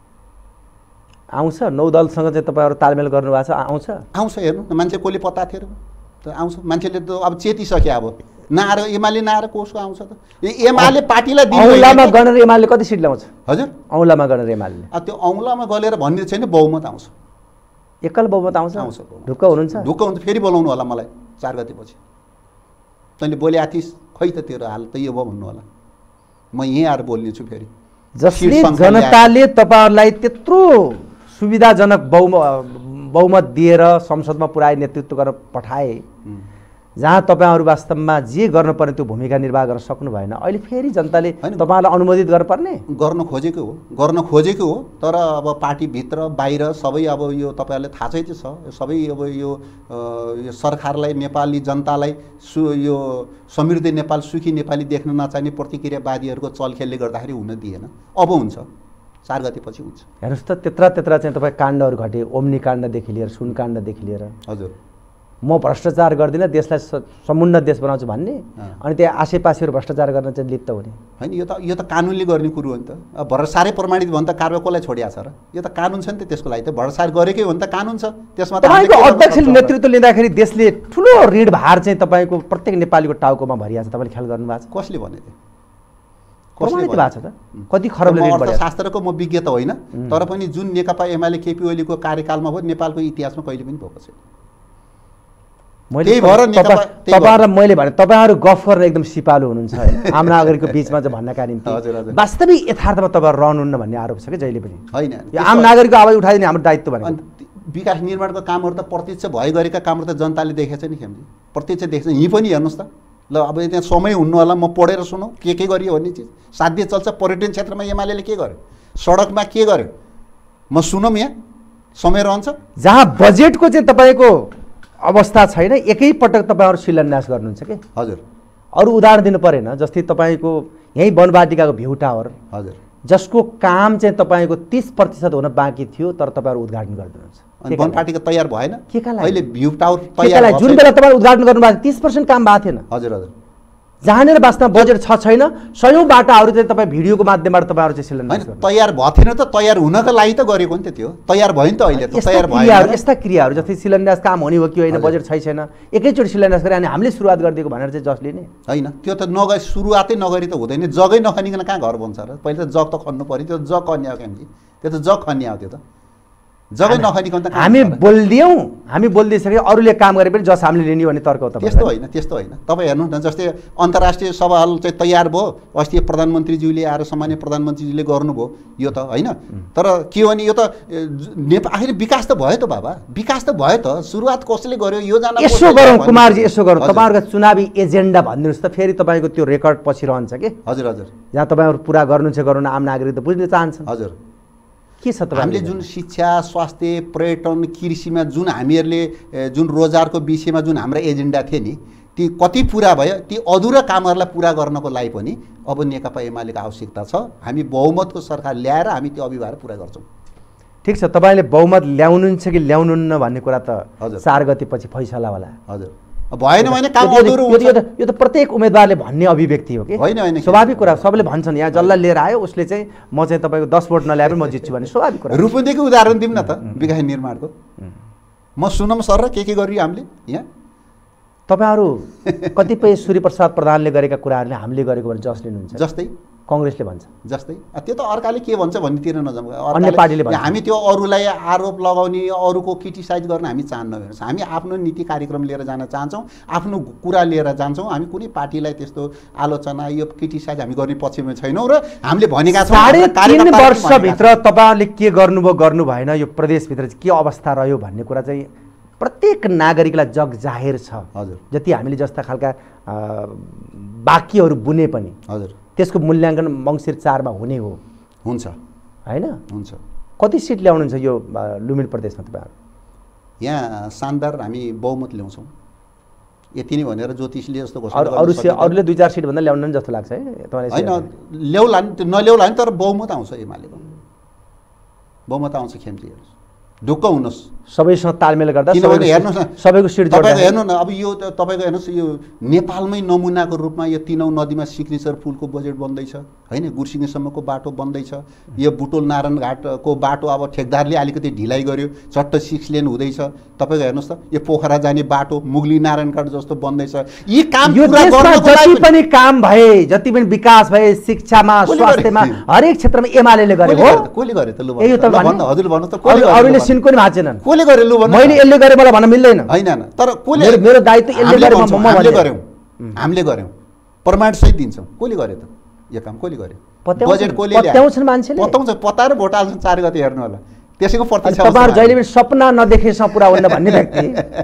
आउँछ नौ दलसँग चाहिँ तपाईँहरू तालमेल गर्नुभएको छ? आउँछ आउँछ हेर्नु न, मान्छे कसले पत्ता थियो त आउँछ। मान्छेले त अब चेतिसक्यो, अब नआएर एमाले नआएर कसको आउँछ त? एमाले पार्टीलाई औँलामा गणेर एमाले कति सिट ल्याउँछ? हजुर, औँलामा गणेर एमाले त्यो औँलामा गलेर भन्ने छैन, बहुमत आउँछ, एकल बहुमत आउँछ। आउँछ, ढुक्क हुनुहुन्छ? ढुक्क हुन्छ। फेरि बोलाउनु होला मलाई चार गतेपछि। तैँले बोले आथिस, खै त तेरो हाल त यो भयो भन्नु होला, म यहीँ आएर बोल्ने छु फेरि। जसले जनताले तपाईँहरूलाई त्यत्रो सुविधाजनक बहुम बहुमत दिएर संसदमा पुर्याए, नेतृत्व गर्न पठाए, जहाँ तपाईँहरू वास्तवमा जे गर्नुपर्ने त्यो भूमिका निर्वाह गर्न सक्नु भएन, अहिले फेरि जनताले तपाईँहरूलाई अनुमोदित गर्नुपर्ने? गर्न खोजेको हो, गर्न खोजेको हो। तर अब पार्टीभित्र बाहिर सबै अब यो तपाईँहरूलाई थाहा चाहिँ छ, सबै अब यो यो सरकारलाई, नेपाली जनतालाई सु यो समृद्ध नेपाल, सुखी नेपाली देख्न नचाहने प्रतिक्रियावादीहरूको चलखेलले गर्दाखेरि हुन दिएन। अब हुन्छ, चार गतेपछि हुन्छ। हेर्नुहोस् त, त्यत्रा त्यत्रा चाहिँ तपाईँ काण्डहरू घटे, ओम्नी काण्डदेखि लिएर सुन काण्डदेखि लिएर। हजुर, म भ्रष्टाचार गर्दिनँ, देशलाई समुन्न देश बनाउँछु भन्ने, अनि त्यहाँ आसेपासेहरू भ्रष्टाचार गर्न चाहिँ लिप्त हुने होइन। यो त यो त कानुनले गर्ने कुरो हो नि त। अब भ्रष्टाचारै प्रमाणित भयो भने त कारबाही कसलाई छोडिया छ र? यो त कानुन छ नि त, त्यसको लागि त भ्रष्टाचार गरेकै हो भने त कानुन छ। त्यसमा तपाईँको अध्यक्षले नेतृत्व लिँदाखेरि देशले ठुलो ऋण भार चाहिँ तपाईँको प्रत्येक नेपालीको टाउकोमा भरिया छ, तपाईँले ख्याल गर्नुभएको छ? कसले भने थियो? प्रमाणित भएको छ त? कति खरबले ऋण बढ्यो? अर्थशास्त्रको म विज्ञ त होइन, तर पनि जुन नेकपा एमाले केपी ओलीको कार्यकालमा भयो नेपालको इतिहासमा कहिले पनि भएको छैन। मैले तपाईँहरूलाई मैले भने तपाईँहरू गफ गर्न एकदम सिपालु हुनुहुन्छ आम नागरिकको बिचमा चाहिँ भन्नका निम्ति। वास्तविक यथार्थमा तपाईँहरू रहनुहुन्न भन्ने आरोप छ कि जहिले पनि? होइन, आम नागरिकको आवाज उठाइदिने हाम्रो दायित्व भने। विकास निर्माणको कामहरू त प्रत्यक्ष भए गरेका कामहरू त जनताले देखेछ नि खेम्जी, प्रत्यक्ष देखेछ। यहीँ पनि हेर्नुहोस् त, ल अब त्यहाँ समय हुनु होला, म पढेर सुनौँ के के गरियो भन्ने चिज। साध्य चल्छ, पर्यटन क्षेत्रमा एमाले के गर्यो, सडकमा के गर्यो, म सुनौँ। यहाँ समय रहन्छ जहाँ बजेटको चाहिँ तपाईँको अवस्था छैन, एकैपटक तपाईँहरू शिलान्यास गर्नुहुन्छ कि? हजुर। अरू उदाहरण दिनु परेन? जस्तै तपाईँको यहीँ वनवाटिकाको भ्यू टावर, हजुर, जसको काम चाहिँ तपाईँको तीस प्रतिशत हुन बाँकी थियो, तर तपाईँहरू उद्घाटन गरिदिनुहुन्छ। वनवाटिका तयार भएन के का लागि? अहिले भ्यू टावर तयार, जुन बेला तपाईँ उद्घाटन गर्नुभएको तीस पर्सेन्ट काम भएको थिएन। हजुर हजुर। जहाँनिर वास्तवमा बजेट छ छैन सयौँ बाटाहरू चाहिँ तपाईँ भिडियोको माध्यमबाट तपाईँहरू चाहिँ शिलान्यास होइन तयार भएको थिएन त तयार हुनको लागि त गरेको नि त त्यो तयार भयो नि त अहिले त तयार भयो यस्ता क्रियाहरू जस्तै शिलान्यास काम हुने हो कि होइन बजेट छै छैन एकैचोटि शिलान्यास गरे अनि हामीले सुरुवात गरिदिएको भनेर चाहिँ जसले नै होइन त्यो त नगए सुरुवातै नगरी त हुँदैन जगै नखनिकन कहाँ घर बन्छ र पहिले त जग त खन्नु पऱ्यो त्यो जग खन्या हो क्यामजी त्यो त जग खन्या हो त्यो त जगै नखनिकन त हामी बोलिदियौँ हामी बोलिदिइसके अरूले काम गरे पनि जस हामीले लिने भन्ने तर्क हो त त्यस्तो होइन त्यस्तो होइन तपाईँ हेर्नु न जस्तै अन्तर्राष्ट्रिय सभा हल चाहिँ तयार भयो अस्ति प्रधानमन्त्रीज्यूले आएर सामान्य प्रधानमन्त्रीज्यूले गर्नुभयो यो त होइन तर के हो भने यो त नेपाल आखिर विकास त भयो त बाबा विकास त भयो त सुरुवात कसले गर्यो योजना यसो गरौँ कुमारजी यसो गरौँ तपाईँहरूको चुनावी एजेन्डा भनिदिनुहोस् त फेरि तपाईँको त्यो रेकर्ड पछि रहन्छ कि हजुर हजुर जहाँ तपाईँहरू पुरा गर्नुहुन्छ गरौँ आम नागरिक त बुझ्न चाहन्छन् हजुर के छ त हामीले जुन शिक्षा स्वास्थ्य पर्यटन कृषिमा जुन हामीहरूले जुन रोजगारको विषयमा जुन हाम्रा एजेन्डा थिए नि ती कति पुरा भयो ती अधुरा कामहरूलाई पुरा गर्नको लागि पनि अब नेकपा एमालेको आवश्यकता छ हामी बहुमतको सरकार ल्याएर हामी त्यो अभिभार पुरा गर्छौँ ठिक छ तपाईँले बहुमत ल्याउनुहुन्छ कि ल्याउनुहुन्न भन्ने कुरा त हजुर चार गतेपछि फैसला होला हजुर भएन भने काम अधुरो हुन्छ यो त प्रत्येक उम्मेदवारले भन्ने अभिव्यक्ति हो कि होइन होइन स्वाभाविक कुरा सबैले भन्छन् यहाँ जसलाई लिएर आयो उसले चाहिँ म चाहिँ तपाईँको दस भोट नल्याए पनि म जित्छु भन्ने स्वाभाविक कुरा रूपन्देहीको उदाहरण दिउँ न त विकास निर्माणको म सुनम सर र के के गरियो हामीले यहाँ तपाईँहरू कतिपय सूर्यप्रसाद प्रधानले गरेका कुराहरूले हामीले गरेको भने जस लिनुहुन्छ जस्तै कङ्ग्रेसले भन्छ जस्तै त्यो त अर्काले के भन्छ भन्नेतिर नजाउँ अन्य पार्टीले भन्छ हामी त्यो अरूलाई आरोप लगाउने अरूको क्रिटिसाइज गर्न हामी चाहन्न हेर्नुहोस् हामी आफ्नो नीति कार्यक्रम लिएर जान चाहन्छौँ आफ्नो कुरा लिएर जान्छौँ हामी कुनै पार्टीलाई त्यस्तो आलोचना यो क्रिटिसाइज हामी गर्ने पक्षमा छैनौँ र हामीले भनेका छौँ साढे तीन वर्षभित्र तपाईँहरूले के गर्नुभयो गर्नु भएन यो प्रदेशभित्र चाहिँ के अवस्था रह्यो भन्ने कुरा चाहिँ प्रत्येक नागरिकलाई जग जाहेर छ हजुर जति हामीले जस्ता खालका वाक्यहरू बुने पनि हजुर त्यसको मूल्याङ्कन मङ्सिर चारमा हुने हो हुन्छ होइन हुन्छ कति सिट ल्याउनुहुन्छ यो लुम्बिनी प्रदेशमा तपाईँहरू यहाँ शानदार हामी बहुमत ल्याउँछौँ यति नै भनेर ज्योतिषले जस्तो घोषणा अरू अरूले दुई चार सिट भन्दा ल्याउनु जस्तो लाग्छ है होइन ल्याउला नि नल्याउला नि तर बहुमत आउँछ एमालेको बहुमत आउँछ खेम्चीहरू ढुक्क हुनुहोस् सबैसँग तालमेल गर्दा किनभने हेर्नुहोस् न सबैको सिट तपाईँको हेर्नु न अब यो तपाईँको हेर्नुहोस् यो नेपालमै नमुनाको रूपमा यो तिनौँ नदीमा सिग्नेचर पुलको बजेट बन्दैछ होइन गुर्सिङसम्मको बाटो बन्दैछ यो बुटोल नारायण घाटको बाटो अब ठेकदारले अलिकति ढिलाइ गर्यो चट्ट सिक्स लेन हुँदैछ तपाईँको हेर्नुहोस् त यो पोखरा जाने बाटो मुगली नारायण घाट जस्तो बन्दैछ यी काम जति पनि काम भए जति पनि विकास भए शिक्षामा स्वास्थ्यमा हरेक क्षेत्रमा एमाले गरे हो कसले गरे त लु हजुर भन्नु त अरूले सिनको नि भाँचेनन् कसले गरे लु भन्नु मैले यसले गरे मलाई भन्न मिल्दैन होइन तर कसले मेरो दायित्व यसले गरे म हामीले गर्यौँ हामीले गर्यौँ प्रमाणसहित दिन्छौँ कसले गरे त यो काम कसले गरे बजेट कसले पत्याउँछन् मान्छेले पत्याउँछ पताएर भोट हाल्छन् चार गते हेर्नु होला त्यसैको प्रतीक्षा तपाईँहरू जहिले पनि सपना नदेखेसम्म पुरा हुन्न भन्ने व्यक्ति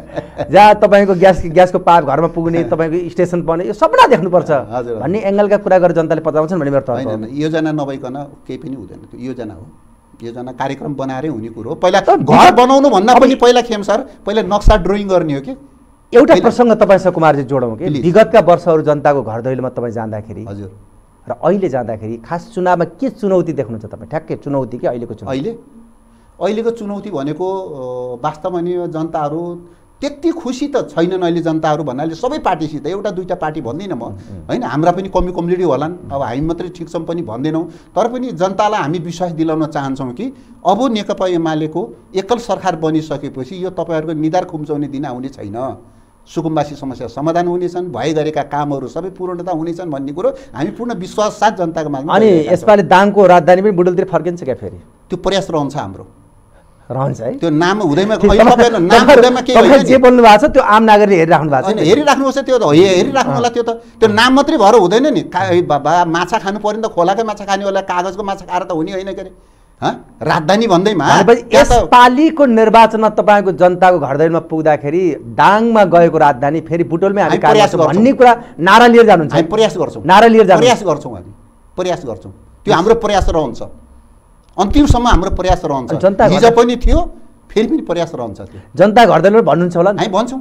जहाँ तपाईँको ग्यास ग्यासको पाइप घरमा पुग्ने तपाईँको स्टेसन पर्ने यो सपना देख्नुपर्छ भन्ने एङ्गलका कुरा गरेर जनताले पत्याउँछन् भन्ने मेरो तर्क होइन योजना नभइकन केही पनि हुँदैन त्यो योजना हो योजना कार्यक्रम बनाएरै हुने कुरो हो पहिला घर बनाउनु भन्दा पनि पहिला खेम सर पहिला नक्सा ड्रोइङ गर्ने हो कि एउटा प्रसङ्ग तपाईँसँग कुमारजी जोडौँ कि विगतका वर्षहरू जनताको घर दैलोमा तपाईँ जाँदाखेरि हजुर र अहिले जाँदाखेरि खास चुनावमा के चुनौती देख्नुहुन्छ तपाईँ ठ्याक्कै चुनौती कि अहिलेको चुनौती अहिले अहिलेको चुनौती भनेको वास्तवमा नि जनताहरू त्यति खुसी त छैनन् अहिले जनताहरू भन्नाले सबै पार्टीसित एउटा दुईवटा पार्टी भन्दिनँ म होइन हाम्रा पनि कमी कमजोरी होलान् अब हामी मात्रै ठिक छौँ पनि भन्दैनौँ तर पनि जनतालाई हामी विश्वास दिलाउन चाहन्छौँ कि अब नेकपा एमालेको एकल सरकार बनिसकेपछि यो तपाईँहरूको निधार खुम्चाउने दिन आउने छैन सुकुम्बासी समस्या समाधान हुनेछन् भए गरेका कामहरू सबै पूर्णता हुनेछन् भन्ने कुरो हामी पूर्ण विश्वास साथ जनताको माझमा अनि यसपालि दाङको राजधानी पनि बुटोलतिर फर्किन्छ क्या फेरि त्यो प्रयास रहन्छ हाम्रो रहन्छ है त्यो नाम हुँदैमा नाम हुँदैमा के जे बोल्नु भएको छ त्यो आम नागरिकले हेरिराख्नु भएको छ होइन हेरिराख्नुपर्छ त्यो त हेरिराख्नु होला त्यो त त्यो नाम मात्रै भएर हुँदैन नि बाबा माछा खानु पऱ्यो नि त खोलाकै माछा खाने होला कागजको माछा खाएर त हुने होइन के अरे राजधानी भन्दैमा यसपालिको निर्वाचनमा तपाईँको जनताको घरदैलोमा पुग्दाखेरि दाङमा गएको राजधानी फेरि बुटोलमै हामी प्रयास गर्छौँ भन्ने कुरा नारा लिएर जानुहुन्छ हामी प्रयास गर्छौँ नारा लिएर जानु प्रयास गर्छौँ हामी प्रयास गर्छौँ त्यो हाम्रो प्रयास रहन्छ अन्तिमसम्म हाम्रो प्रयास रहन्छ जनता हिजो पनि थियो फेरि पनि प्रयास रहन्छ त्यो जनता घरदैलोमा भन्नुहुन्छ होला हामी भन्छौँ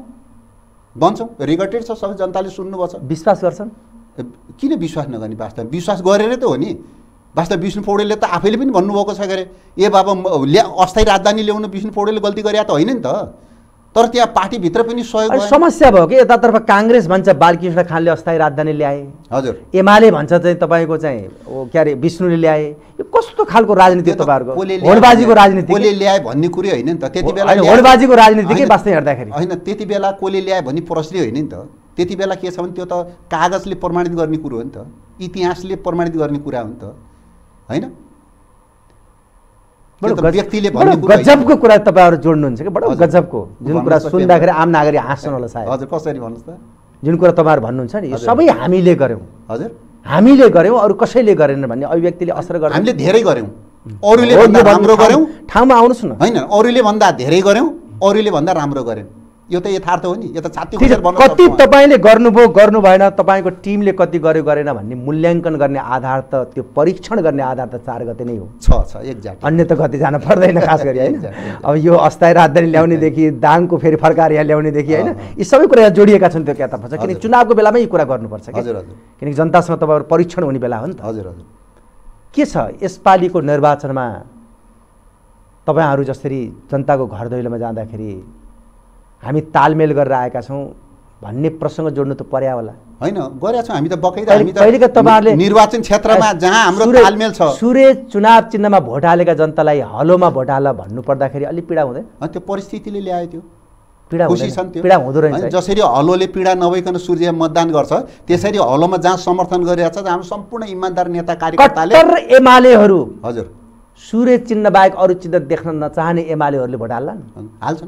भन्छौँ रेकर्डेड छ सबै जनताले सुन्नुभएको छ विश्वास गर्छन् किन विश्वास नगर्ने वास्तव विश्वास गरेरै त हो नि वास्तव विष्णु पौडेलले त आफैले पनि भन्नुभएको छ के अरे ए बाबा ल्या अस्थायी राजधानी ल्याउनु विष्णु पौडेलले गल्ती गरे त होइन नि त तर त्यहाँ पार्टीभित्र पनि सहयोग अनि भएन। समस्या भयो कि यतातर्फ काङ्ग्रेस भन्छ बालकृष्ण खानले अस्थायी राजधानी ल्याए, हजुर एमाले भन्छ चाहिँ तपाईँको चाहिँ ओ के अरे विष्णुले ल्याए। यो कस्तो खालको राजनीति त्यो त तपाईँहरूको? कसले ल्याए होडबाजीको राजनीति कसले ल्याए भन्ने कुरै होइन नि त। त्यति बेला होइन, ल्याए- होडबाजीको राजनीति के होइन, वास्तव हेर्दाखेरि होइन त्यति बेला कसले ल्याए भन्ने प्रश्नै होइन नि त। त्यति बेला के छ भने त्यो त कागजले प्रमाणित गर्ने कुरो हो नि त, इतिहासले प्रमाणित गर्ने कुरा हो नि त, होइन? त्यो त बडो व्यक्तिले बडो भन्ने कुरा होइन। गजबको कुरा तपाईँहरू जोड्नुहुन्छ कि बडो हजुर। गजबको, जुन कुरा भन्नुहोस् त के सुन्दाखेरि आम नागरिक हाँस्छन् होला सायद। हजुर कसरी भन्नुहोस् त? जुन कुरा तपाईँहरू भन्नुहुन्छ नि यो हजुर। सबै हामीले गर्यौँ, हजुर हामीले गर्यौँ, अरू कसैले गरेन भन्ने अभिव्यक्तिले असर गर्छ। हामीले धेरै गर्यौँ, अरूले हो, भन्दा यो भन्नु राम्रो ठाउँ- गर्यौँ, ठाउँमा आउनुहोस् न। होइन अरूले भन्दा धेरै गर्यौँ, अरूले भन्दा राम्रो गर्यौँ। यो त यथार्थ हो नि, यो त छाती ठिक छ, खोजेर भन्न कति सक्छौँ। तपाईँले गर्नुभयो गर्नु भएन, तपाईँको टिमले कति गर्यो गरेन भन्ने मूल्याङ्कन गर्ने आधार त त्यो परीक्षण गर्ने आधार त चार गते नै हो। छ छ एक्ज्याक्ट। अन्य त कति जान पर्दैन खास गरी, होइन? Exactly. अब यो अस्थायी राजधानी ल्याउनेदेखि दाङको फेरि फर्काएर यहाँ ल्याउनेदेखि, होइन, यी सबै कुरा यहाँ जोडिएका छन्। त्यो क्या त पर्छ किनकि हजुर। चुनावको बेलामै यी कुरा गर्नुपर्छ कि, हजुर हजुर किनकि जनतासँग तपाईँहरू परीक्षण हुने बेला हो नि त। हजुर हजुर के छ यसपालिको निर्वाचनमा तपाईँहरू जसरी जनताको घर दैलोमा जाँदाखेरि हामी तालमेल गरेर आएका छौँ भन्ने प्रसङ्ग जोड्नु त पर्या होला। होइन गरेका छौँ हामी त बकैदा। पहिले- हामी त पहिलेका तपाईँहरूले निर्वाचन क्षेत्रमा जहाँ हाम्रो सुरे- तालमेल छ सुरे चुनाव चिन्हमा भोट हालेका जनतालाई हलोमा भोट हाल भन्नु पर्दाखेरि अलिक पीडा हुँदैन? अनि त्यो परिस्थितिले ल्यायो त्यो पीडा खुसी हुँदैन? छन् त्यो पीडा हुँदो रहेछ होइन, है? जसरी हलोले पीडा नभइकन सूर्य मतदान गर्छ त्यसरी हलोमा जहाँ समर्थन गरिरहेको छ हाम्रो सम्पूर्ण इमान्दार नेता कार्यकर्ताले। कट्टर एमालेहरू हजुर सूर्य चिन्ह बाहेक अरू चिन्ह देख्न नचाहने एमालेहरूले भोट हाल्लान्? हाल्छन्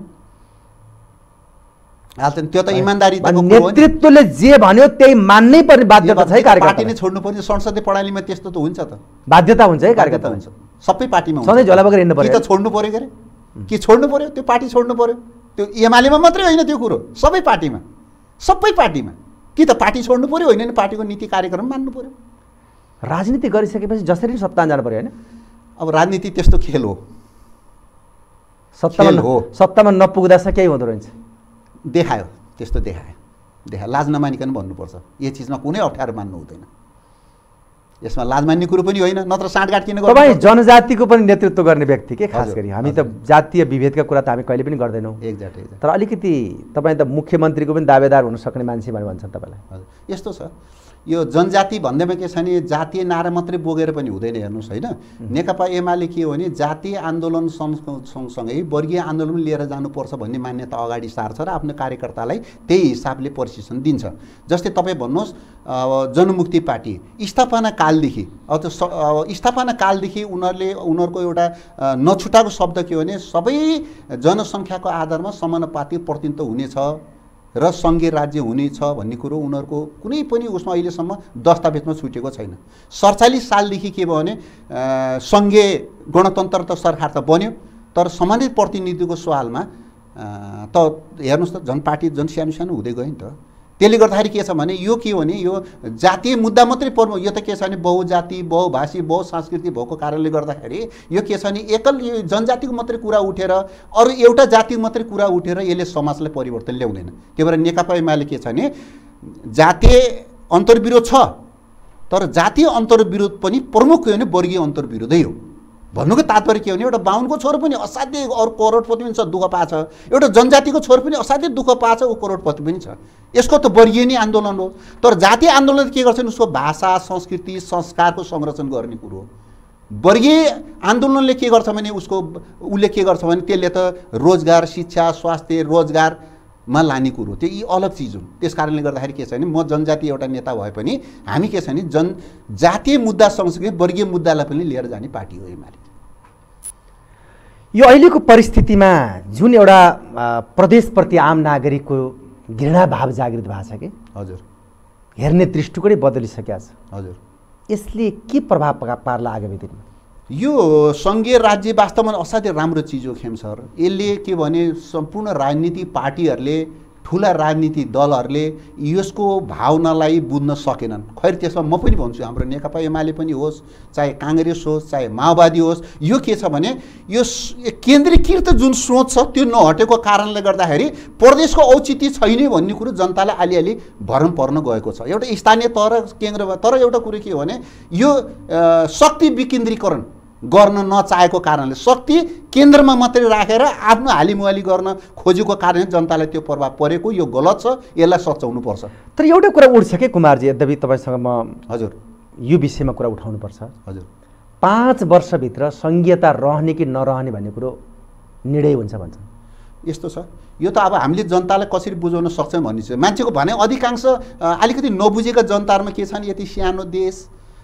हाल्छन् त्यो त इमान्दारीको कुरो हो नि। नेतृत्वले जे भन्यो त्यही मान्नै पर्ने बाध्यता छ है पार्टी नै कार्यकर्ता, छोड्नु पर्ने। संसदीय प्रणालीमा त्यस्तो त हुन्छ त, बाध्यता हुन्छ है बाध्यता कार्यकर्ता हुन्छ सबै पार्टीमा हुन्छ। सधैँ झोला बोकेर हिँड्नु कि पर्यो त छोड्नु पर्यो के अरे, कि छोड्नु पर्यो त्यो पार्टी छोड्नु पर्यो। त्यो एमालेमा मात्रै होइन त्यो कुरो, सबै पार्टीमा सबै पार्टीमा कि त पार्टी छोड्नु पर्यो, होइन नि पार्टीको नीति कार्यक्रम मान्नु पर्यो। राजनीति गरिसकेपछि जसरी पनि सत्तामा जानु पर्यो, होइन? अब राजनीति त्यस्तो खेल हो, सत्तामा खेल हो। सत्तामा नपुग्दासम्म केही हुँदो रहेछ। देखायो त्यस्तो देखायो देखायो लाज नमानिकन भन्नुपर्छ। यो चिजमा कुनै अप्ठ्यारो मान्नु हुँदैन, यसमा लाज मान्ने कुरो पनि होइन, नत्र साँठगाँठ किन गर्नु? तपाईँ जनजातिको पनि नेतृत्व गर्ने व्यक्ति के खास हजुर, गरी? हामी त जातीय विभेदका कुरा त हामी कहिले पनि गर्दैनौँ, एक्ज्याक्ट एक्ज्याक्ट तर अलिकति तपाईँ त मुख्यमन्त्रीको पनि दावेदार हुन सक्ने मान्छे भनेर भन्छन् तपाईँलाई। हजुर यस्तो छ यो जनजाति भन्दैमा के छ भने जातीय नारा मात्रै बोकेर पनि हुँदैन। हेर्नुहोस् होइन, नेकपा एमाले के हो भने जातीय आन्दोलन सँगसँगै वर्गीय आन्दोलन लिएर जानुपर्छ भन्ने मान्यता अगाडि सार्छ र आफ्नो कार्यकर्तालाई त्यही हिसाबले प्रशिक्षण दिन्छ। जस्तै तपाईँ भन्नुहोस् जनमुक्ति पार्टी स्थापना कालदेखि अब त्यो स्थापना कालदेखि उनीहरूले उनीहरूको एउटा नछुटाएको शब्द के हो भने सबै जनसङ्ख्याको आधारमा समानुपातिक प्रतिनिधित्व हुनेछ र सङ्घीय राज्य हुनेछ भन्ने कुरो उनीहरूको कुनै पनि उसमा अहिलेसम्म दस्तावेजमा छुटेको छैन। सडचालिस सालदेखि के भयो भने सङ्घीय गणतन्त्र त सरकार त बन्यो, तर सम्मानित प्रतिनिधिको सवालमा त हेर्नुहोस् त झन् पार्टी झन् सानो सानो हुँदै गयो नि त। त्यसले गर्दाखेरि के छ भने यो के हो भने यो जातीय मुद्दा मात्रै पर्नु, यो त के छ भने बहुजाति बहुभाषी बहुसांस्कृतिक भएको कारणले गर्दाखेरि यो के छ भने एकल यो जनजातिको मात्रै कुरा उठेर अरू एउटा जातिको मात्रै कुरा उठेर यसले समाजलाई परिवर्तन ल्याउँदैन। त्यही भएर नेकपा एमाले के छ भने जातीय अन्तर्विरोध छ, तर जातीय अन्तर्विरोध पनि प्रमुख के हो भने वर्गीय अन्तर्विरोधै हो। भन्नुको तात्पर्य के हो भने एउटा बाहुनको छोरो पनि असाध्यै अरू करोडपति पनि छ दुःख पाछ, एउटा जनजातिको छोरो पनि असाध्यै दुःख पाछ ऊ करोडपति पनि छ। यसको त वर्गीय नै आन्दोलन हो। तर जातीय आन्दोलन के गर्छ भने उसको भाषा संस्कृति संस्कारको संरक्षण गर्ने कुरो हो। वर्गीय आन्दोलनले के गर्छ भने उसको उसले के गर्छ भने त्यसले त रोजगार शिक्षा स्वास्थ्य रोजगारमा लाने कुरो, त्यो यी अलग चिज हुन्। त्यस कारणले गर्दाखेरि के छ भने म जनजाति एउटा नेता भए पनि हामी के छ भने जन जातीय मुद्दा सँगसँगै वर्गीय मुद्दालाई पनि लिएर जाने पार्टी हो एमाले। यो अहिलेको परिस्थितिमा जुन एउटा प्रदेशप्रति आम नागरिकको घृणा भाव जागृत भएको छ कि हजुर, हेर्ने दृष्टिकोणै बदलिसकेको छ। हजुर यसले के प्रभाव पार्ला आगामी दिनमा? यो सङ्घीय राज्य वास्तवमा असाध्यै राम्रो चिज हो खेम सर। यसले के भने सम्पूर्ण राजनीतिक पार्टीहरूले ठुला राजनीतिक दलहरूले यसको भावनालाई बुझ्न सकेनन्। खैर त्यसमा म पनि भन्छु हाम्रो नेकपा एमाले पनि होस् चाहे काङ्ग्रेस होस् चाहे माओवादी होस्, यो के छ भने यो केन्द्रीकृत जुन सोच छ त्यो नहटेको कारणले गर्दाखेरि प्रदेशको औचित्य छैन भन्ने कुरो जनतालाई अलिअलि भरम पर्न गएको छ। एउटा स्थानीय तह र केन्द्रमा, तर एउटा कुरो के हो भने यो शक्ति विकेन्द्रीकरण गर्न नचाहेको कारणले, शक्ति केन्द्रमा मात्रै राखेर आफ्नो हालिमुहाली गर्न खोजेको कारणले जनतालाई त्यो प्रभाव परेको, यो गलत छ, यसलाई सच्याउनुपर्छ। तर एउटा कुरा उठ्छ कि कुमारजी, यद्यपि तपाईँसँग म हजुर यो विषयमा कुरा उठाउनुपर्छ। हजुर पाँच वर्षभित्र सङ्घीयता रहने कि नरहने भन्ने कुरो निर्णय हुन्छ भन्छ। यस्तो छ, यो त अब हामीले जनतालाई कसरी बुझाउन सक्छौँ भन्ने छ। मान्छेको भने अधिकांश अलिकति नबुझेका जनताहरूमा के छन्, यति सानो देश,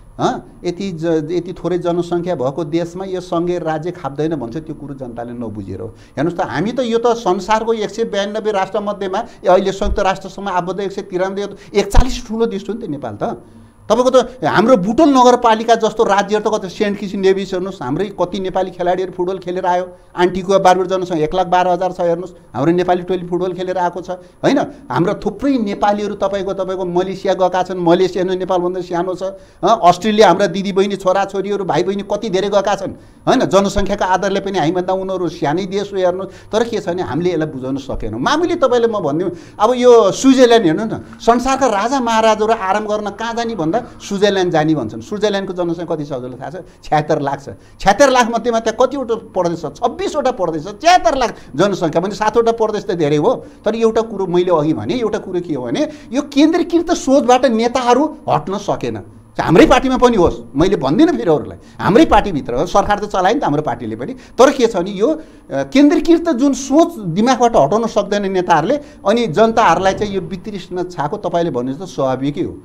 यति ज यति थोरै जनसङ्ख्या भएको देशमा यो सङ्घीय राज्य खाप्दैन भन्छ, त्यो कुरो जनताले नबुझेर हो। हेर्नुहोस् त, हामी त यो त संसारको एक सय बयानब्बे राष्ट्रमध्येमा अहिले संयुक्त राष्ट्रसम्म आबद्ध एक सय तिरानब्बे एकचालिस ठुलो देश हो नि त नेपाल त। तपाईँको त हाम्रो बुटोल नगरपालिका जस्तो राज्यहरू त कति सेन्ट किसिम नेभिस हेर्नुहोस्, हाम्रै कति नेपाली खेलाडीहरू फुटबल खेलेर आयो। आन्टीको बारबेर जनसङ्ख्या एक लाख बाह्र हजार छ, हेर्नुहोस् हाम्रो नेपाली टोली फुटबल खेलेर आएको छ होइन। हाम्रो थुप्रै नेपालीहरू तपाईँको तपाईँको मलेसिया गएका छन्, मलेसिया नेपालभन्दा सानो छ। अस्ट्रेलिया हाम्रा दिदीबहिनी छोराछोरीहरू भाइ बहिनी कति धेरै गएका छन् होइन। जनसङ्ख्याको आधारले पनि हामीभन्दा उनीहरू सानै देश हो हेर्नुहोस्। तर के छ भने हामीले यसलाई बुझाउन सकेनौँ। मामुली तपाईँले म भनिदिउँ, अब यो स्विजरल्यान्ड हेर्नु न, संसारका राजा महाराजाहरू आराम गर्न कहाँ जाने भन्दा स्विजरल्यान्ड जाने भन्छन्। स्विजरल्यान्डको जनसङ्ख्या कति छ हजुरलाई थाहा छ? छ्यात्तर लाख छ। छ्यात्तर लाख मध्येमा त्यहाँ कतिवटा प्रदेश छ? छब्बिसवटा प्रदेश छ। छ्यात्तर लाख जनसङ्ख्या भने सातवटा प्रदेश त धेरै हो। तर एउटा कुरो मैले अघि भने, एउटा कुरो के हो भने यो केन्द्रीकृत सोचबाट नेताहरू हट्न सकेन। हाम्रै पार्टीमा पनि होस्, मैले भन्दिनँ फेरि अरूलाई, हाम्रै पार्टीभित्र हो, सरकार त चलायो नि त हाम्रो पार्टीले पनि। तर के छ भने यो केन्द्रीकृत जुन सोच दिमागबाट हटाउन सक्दैन नेताहरूले, अनि जनताहरूलाई चाहिँ यो वितृष्ण छाको तपाईँले भन्नु जस्तो स्वाभाविकै हो।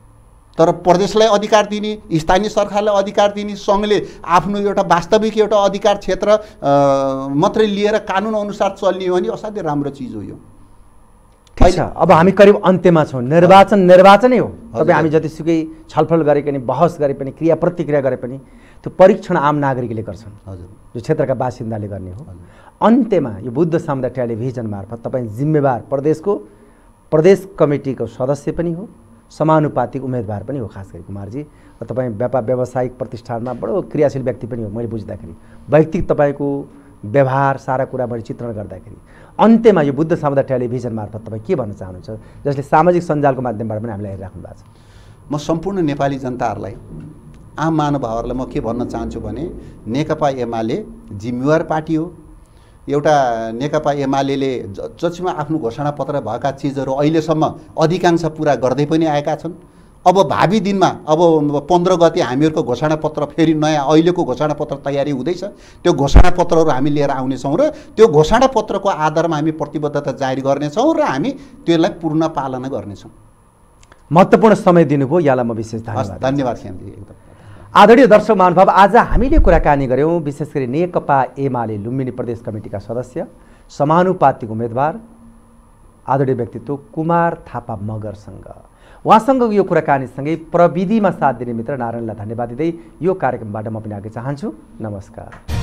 तर प्रदेशलाई अधिकार दिने, स्थानीय सरकारलाई अधिकार दिने, सङ्घले आफ्नो एउटा वास्तविक एउटा अधिकार क्षेत्र मात्रै लिएर कानुन अनुसार चल्ने हो भने असाध्यै राम्रो चिज हो यो। ठिक छ, अब हामी करिब अन्त्यमा छौँ। निर्वाचन निर्वाचनै हो। तपाईँ हामी जतिसुकै छलफल गरे पनि, बहस गरे पनि, क्रिया प्रतिक्रिया गरे पनि त्यो परीक्षण आम नागरिकले गर्छन्, हजुर, जो क्षेत्रका बासिन्दाले गर्ने हो। अन्त्यमा यो बुद्ध सामुदायिक टेलिभिजन मार्फत तपाईँ जिम्मेवार प्रदेशको प्रदेश कमिटीको सदस्य पनि हो, समानुपातिक उम्मेदवार पनि हो खास गरी कुमारजी, र तपाईँ व्यापार व्यावसायिक प्रतिष्ठानमा बडो क्रियाशील व्यक्ति पनि हो। मैले बुझ्दाखेरि वैयक्तिक तपाईँको व्यवहार सारा कुरा मैले चित्रण गर्दाखेरि अन्त्यमा यो बुद्ध सामुदायिक टेलिभिजन मार्फत तपाईँ के भन्न चाहनुहुन्छ, जसले सामाजिक सञ्जालको माध्यमबाट पनि हामीलाई हेरिराख्नु भएको छ? म सम्पूर्ण नेपाली जनताहरूलाई, आम महानुभावहरूलाई म के भन्न चाहन्छु भने नेकपा एमाले जिम्मेवार पार्टी हो। एउटा नेकपा एमाले जसमा आफ्नो घोषणापत्र भएका चिजहरू अहिलेसम्म अधिकांश पुरा गर्दै पनि आएका छन्। अब भावी दिनमा अब पन्ध्र गते हामीहरूको घोषणापत्र फेरि नयाँ अहिलेको घोषणापत्र तयारी हुँदैछ। त्यो घोषणापत्रहरू हामी लिएर आउनेछौँ र त्यो घोषणापत्रको आधारमा हामी प्रतिबद्धता जारी गर्नेछौँ र हामी त्यसलाई पूर्ण पालना गर्नेछौँ। महत्त्वपूर्ण समय दिनुभयो, यहाँलाई म विशेष धन्यवाद। धन्यवाद श्यामजी, एकदम। आदरणीय दर्शक महानुभाव, आज हामीले कुराकानी गऱ्यौँ विशेष गरी नेकपा एमाले लुम्बिनी प्रदेश कमिटीका सदस्य, समानुपातिक उम्मेदवार, आदरणीय व्यक्तित्व कुमार थापा मगरसँग। उहाँसँग यो कुराकानीसँगै प्रविधिमा साथ दिने मित्र नारायणलाई धन्यवाद दिँदै यो कार्यक्रमबाट म पनि आगे चाहन्छु। नमस्कार।